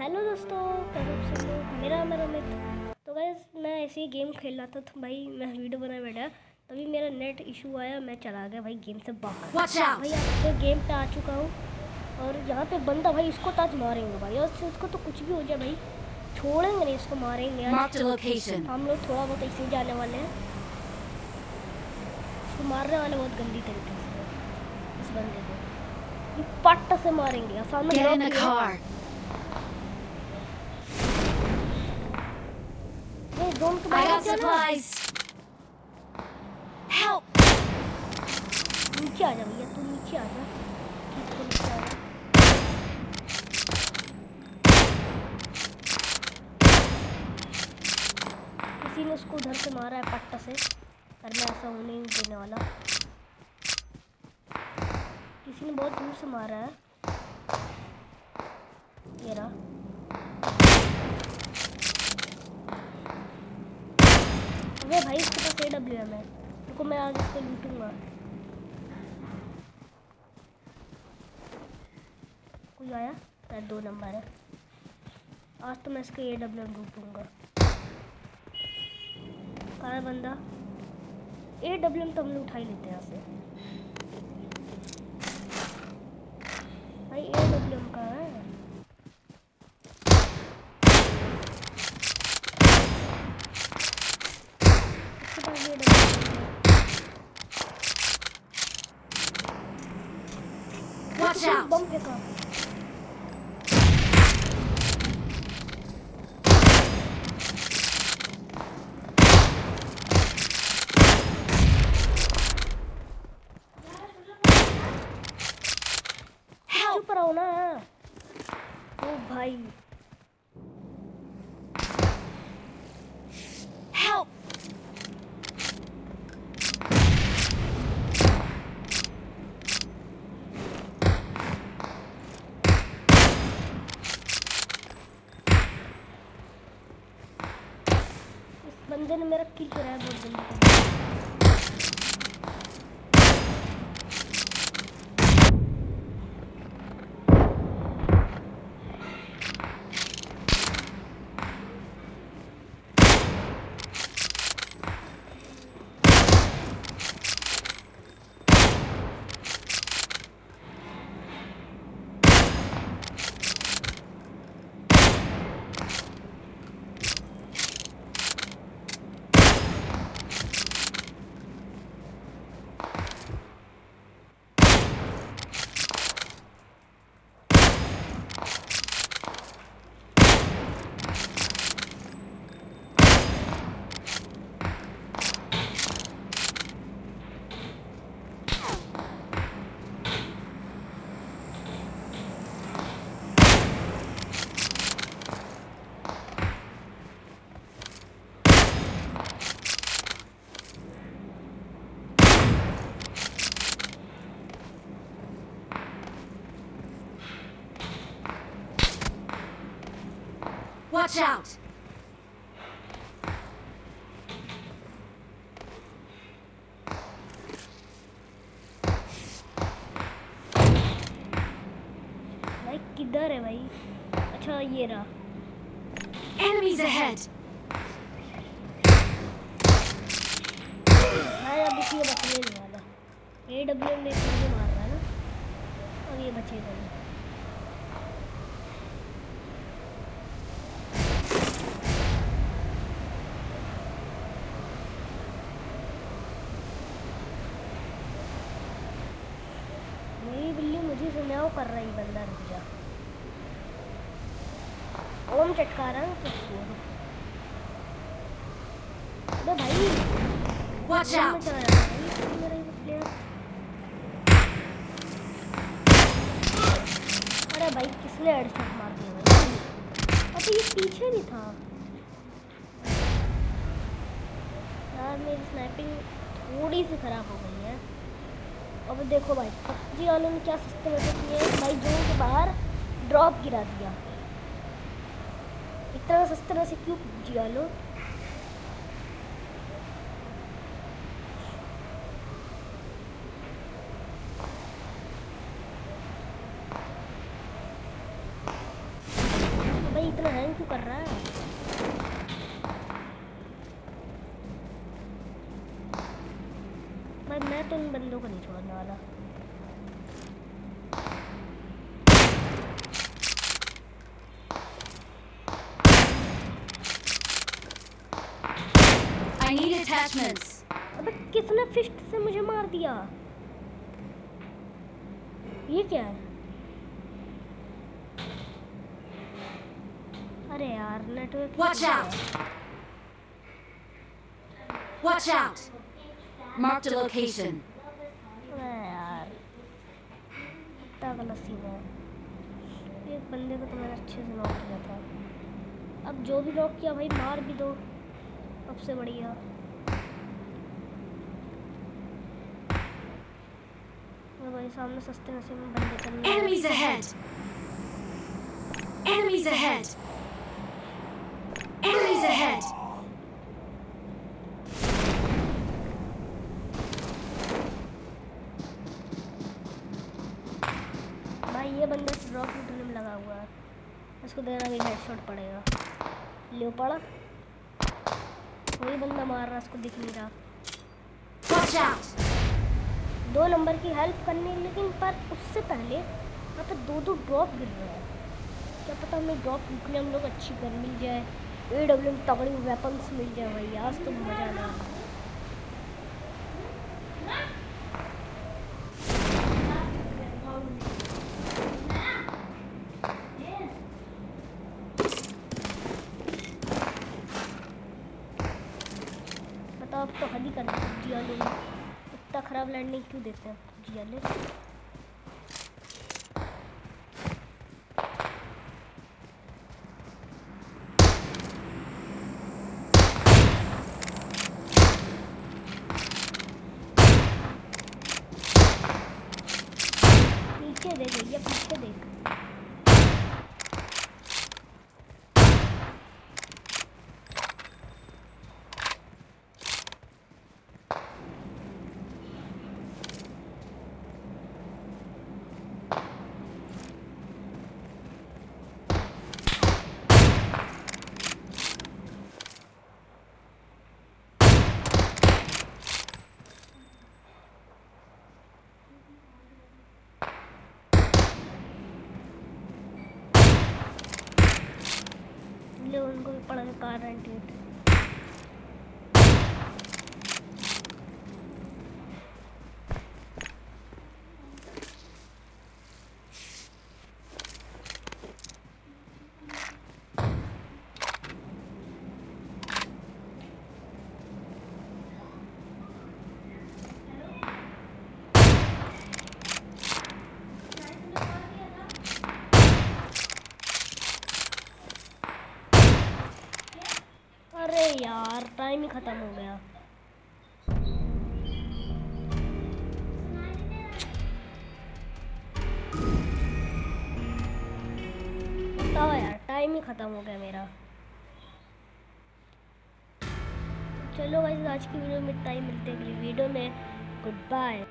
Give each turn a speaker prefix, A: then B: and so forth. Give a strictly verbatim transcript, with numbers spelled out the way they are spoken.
A: Hello दोस्तों, कैसे आप सब लोग। मेरा नाम है रोमित। तो गाइस मैं ऐसे ही गेम खेल रहा था तो भाई मैं वीडियो बना बैठा, तभी मेरा नेट इशू आया, मैं चला गया भाई गेम से बाहर। भाई आपके गेम पे आ चुका हूँ और यहाँ पे बंदा भाई इसको तो आज मारेंगे भाई, और इसको तो कुछ भी हो जाए भाई छोड़ेंगे नहीं, इसको मारेंगे यार। हम लोग थोड़ा बहुत ऐसे ही जाने वाले हैं, इसको मारने वाले बहुत गंदी तरीके से इस बंदे को पट्ट से मारेंगे। सामने Don't I got supplies. Help. नीचे आ जा भैया, तू नीचे आ जा। नीचे आ जा। किसी ने उसको उधर से मारा है पट्टा से, पर मैं ऐसा होने नहीं देने वाला। किसी ने बहुत दूर से मारा है। ये रहा। अबे भाई इसके पास ए डब्ल्यू एम है, रुको मैं आज इसको लूटूंगा। कोई आया शायद, दो नंबर है। आज तो मैं इसको ए डब्ल्यू एम लूटूंगा। कहाँ है बंदा? ए डब्ल्यू एम तो हम लोग उठा ही लेते हैं यहाँ से। भाई ए डब्ल्यू एम कहाँ है? Watch out! बम फेंका। चुप रहो ना। ओ भाई Help! बंदे ने मेरा किल कराया बहुत जल्दी। Watch out! भाई किधर है भाई? अच्छा ये रहा। Enemies ahead! भाई अब इसी बचने नहीं वाला। ए डब्ल्यू एम ने इसलिए मार रहा है ना, अब ये बचेगा नहीं। मुझे सुनाओ कर रही बंदा, रुक जा। ओम चटका रहा है तो अबे भाई वॉच आउट। अरे भाई किसने हेडशॉट मार दिया भाई? अबे ये पीछे भी था यार। मेरी स्नाइपिंग थोड़ी सी खराब हो गई है। अब देखो भाई पबजी वालों ने क्या सस्ते में किए भाई, जोन के बाहर ड्रॉप गिरा दिया। इतना सस्ते में से क्यों पबजी वालों? भाई इतना हैंग क्यों कर रहा है? भाई मैं तो इन बंदों को नहीं छोड़ने वाला।
B: I need attachments.
A: अबे किसने फिस्ट से मुझे मार दिया? ये क्या है? अरे यार network.
B: Watch out! Watch out! Marked a location.
A: अरे यार इतना गलत सीन है। एक बंदे को तो मैंने अच्छे से नॉक किया था। अब जो भी नॉक किया भाई मार भी दो, सबसे बढ़िया। भाई सामने सस्ते नसीब में बंदे चल रहे हैं।
B: Enemies ahead! Enemies ahead! Enemies ahead!
A: भाई ये बंदा ड्रॉप लूटने में लगा हुआ है, इसको देना भी हेडशॉट पड़ेगा। ले पड़ा, वही बंदा मार रहा है, इसको दिख नहीं रहा।
B: Watch out!
A: दो नंबर की हेल्प करनी, लेकिन पर उससे पहले यहाँ पे दो दो ड्रॉप गिर रहे हैं। क्या पता हमें ड्रॉप रुकने हम लोग अच्छी गन मिल जाए, ए डब्ल्यू में तगड़ी वेपन्स मिल जाए। भाई आज तो मज़ा ना। बताओ अब तो हद ही कर दी पबजी वालों ने, इतना ख़राब लैंडिंग क्यों देते हैं पबजी वाले। पीछे देख भैया, पीछे देख। ले उनको भी पड़ा कार रेंटेड। अरे यार टाइम ही खत्म हो गया। बताओ यार, टाइम ही खत्म हो गया मेरा। चलो गाइस आज की वीडियो में टाइम मिलते हैं अगली वीडियो में। Good bye.